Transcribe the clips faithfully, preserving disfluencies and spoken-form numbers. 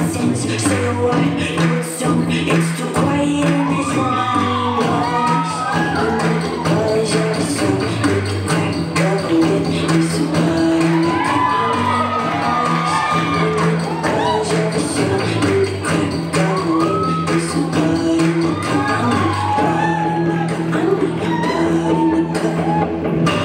sense. Say what? Do it soon. It's too quiet in this wine glass. Under the buzz of the sun, with the crack of the whip, it's a wine glass. Under the buzz of the sun, with the crack of the whip, it's a wine glass. Blood in the cup.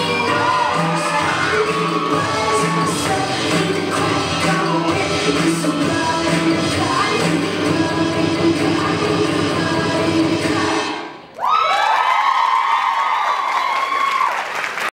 So